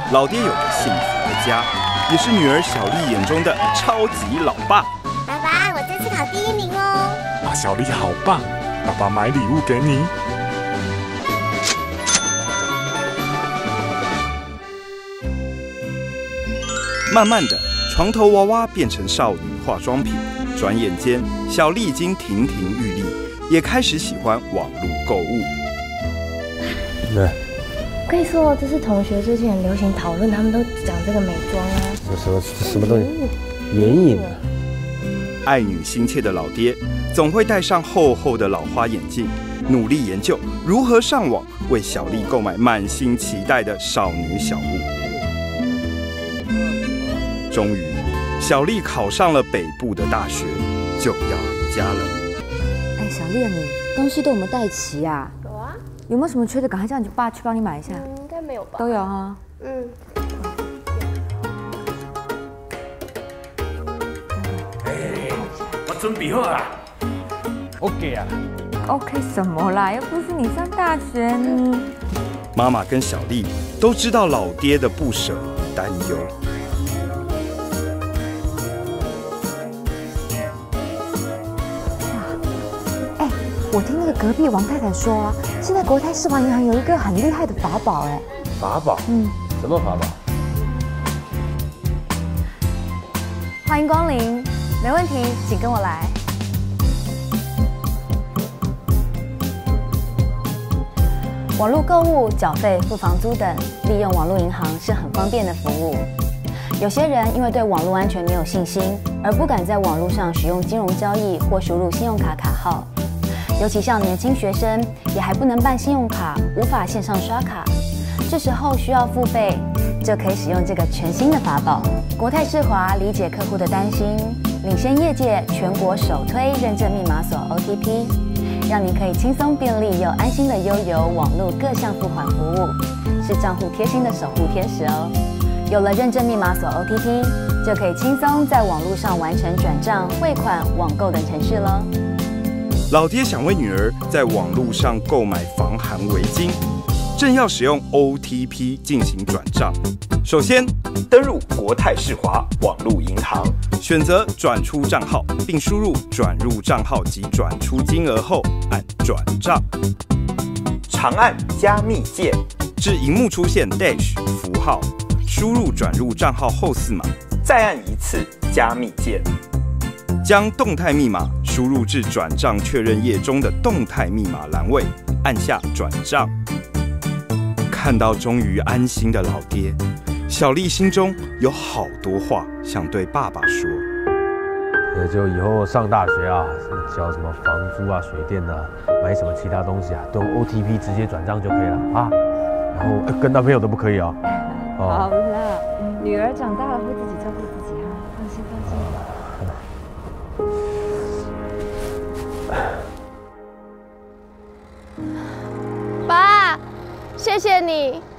老爹有个幸福的家，也是女儿小丽眼中的超级老爸。 爸爸，我这次考第1名哦！ 哇，小丽好棒！爸爸买礼物给你。 慢慢的，床头娃娃变成少女化妆品，转眼间，小丽已经亭亭玉立，也开始喜欢网络购物。 对。 我跟你说，这是同学最近很流行讨论，他们都讲这个美妆啊。 什么东西？眼影啊！ 爱女心切的老爹，总会戴上厚厚的老花眼镜，努力研究如何上网为小丽购买满心期待的少女小物。终于，小丽考上了北部的大学，就要离家了。 哎，小丽，你东西都有没有带齐啊？ 有啊。 有没有什么缺的？赶快叫你爸去帮你买一下。 应该没有吧？ 都有哈。 我准备好了。OK 啊。 OK 什么啦？又不是你上大学你。 妈妈跟小丽都知道老爹的不舍与担忧。 我听那个隔壁王太太说啊，现在国泰世华银行有一个很厉害的法宝哎。 法宝？什么法宝？ 欢迎光临，没问题，请跟我来。网络购物、缴费、付房租等，利用网络银行是很方便的服务。有些人因为对网络安全没有信心，而不敢在网络上使用金融交易或输入信用卡卡号。尤其像年轻学生，也还不能办信用卡，无法线上刷卡，这时候需要付费，就可以使用这个全新的法宝。国泰世华理解客户的担心，领先业界全国首推认证密码锁 OTP， 让您可以轻松便利又安心的悠游网络各项付款服务，是账户贴心的守护天使哦。有了认证密码锁 OTP， 就可以轻松在网络上完成转账、汇款、网购等程序喽。 老爹想为女儿在网络上购买防寒围巾，正要使用 OTP 进行转账。首先，登入国泰世华网络银行，选择转出账号，并输入转入账号及转出金额后，按转账。长按加密键，至荧幕出现 dash 符号，输入转入账号后4码，再按1次加密键。将动态密码输入至转账确认页中的动态密码栏位，按下转账。看到终于安心的老爹，小丽心中有好多话想对爸爸说。 就以后上大学啊，交什么房租啊、水电啊，买什么其他东西啊，都用 OTP 直接转账就可以了啊。然后跟男朋友都不可以哦。 好了，女儿长大了会自己照顾自己哈，放心放心。 爸，谢谢你。